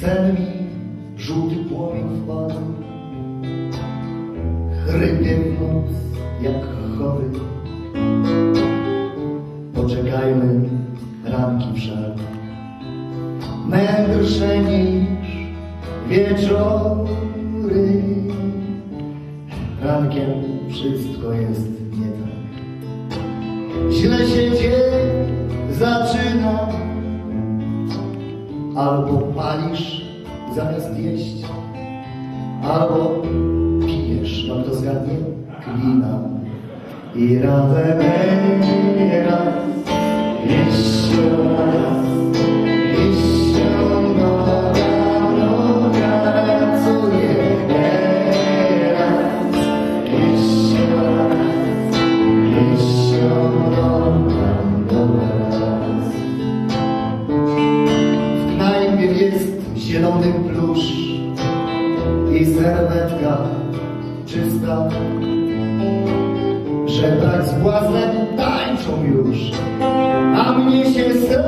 sen mi żółty płomień wpadł, chrypie w noc jak chory. Poczekajmy, ranki wszak mędrsze niż wieczory. Rankiem wszystko jest nie tak, źle się dzień zaczyna. Albo palisz zamiast jeść, albo pijesz, no kto zgadnie, klina. I razem raz, jeszcze raz, jeszcze noga pracuje teraz. Jeszcze raz, jeszcze noga raz. W knajpie jest zielony plusz i serwetka czysta. Żebrać z błaznem tańczą już, a mnie się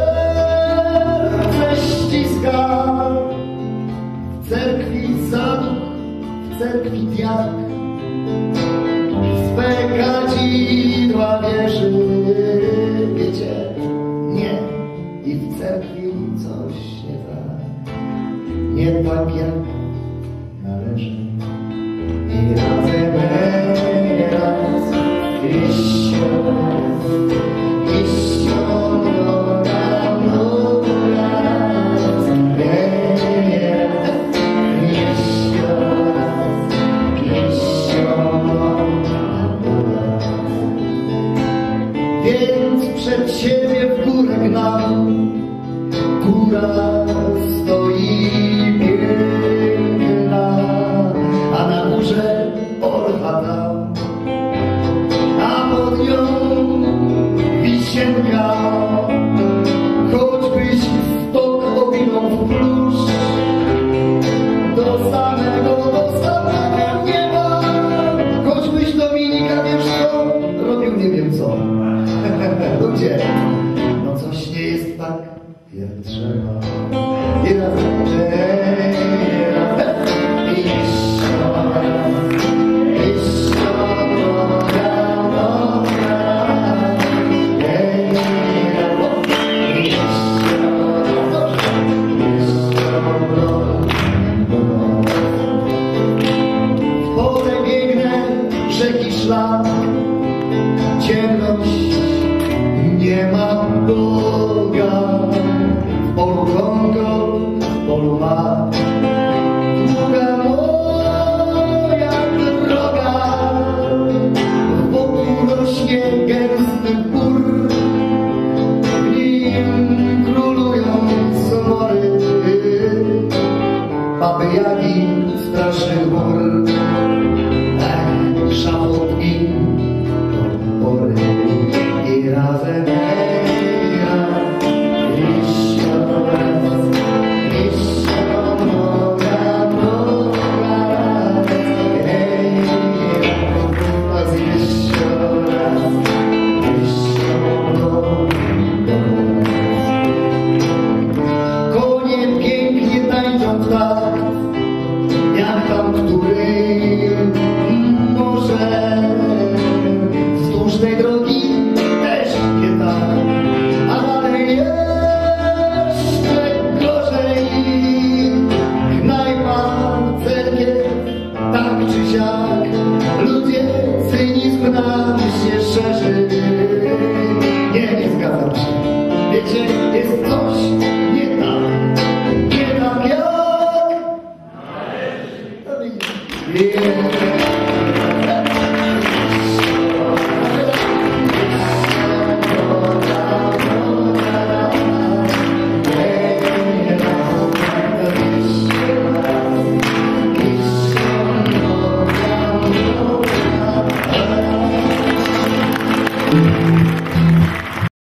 serce ściska. W cerkwi zaduch, w cerkwi diak, swe kadzidła wierzy. Wiecie, nie, i w cerkwi coś nie tak, nie tak jak należy. I razem raz, jeszcze więc przed siebie w górę gnam. Góra stoi piękna, a na górze orchata, a pod nią wisienka. Choćbyś stok owinął w plusz do samego nieba, choćbyś Dominika, wiesz co, robił nie wiem co. Ludzie, no coś nie jest tak, jak trzeba. I razem rzeki szlak, ciemność, nie ma Boga. W polu Kongo, w polu ma długa moja droga. Wokół rośnie gęsty bór, w nim królują somory, baby jagi, straszny chór. Szamotki do pory i razem konie pięknie tańczą w tak, jak tam, który wzdłuż tej drogi też nie tak, a dalej jeszcze gorzej. Knajpa, cerkiew, tak czy siak, ludzie, cynizm nam się szerzy. Nie zgadzam się, wiecie, jest coś nie tak jak należy.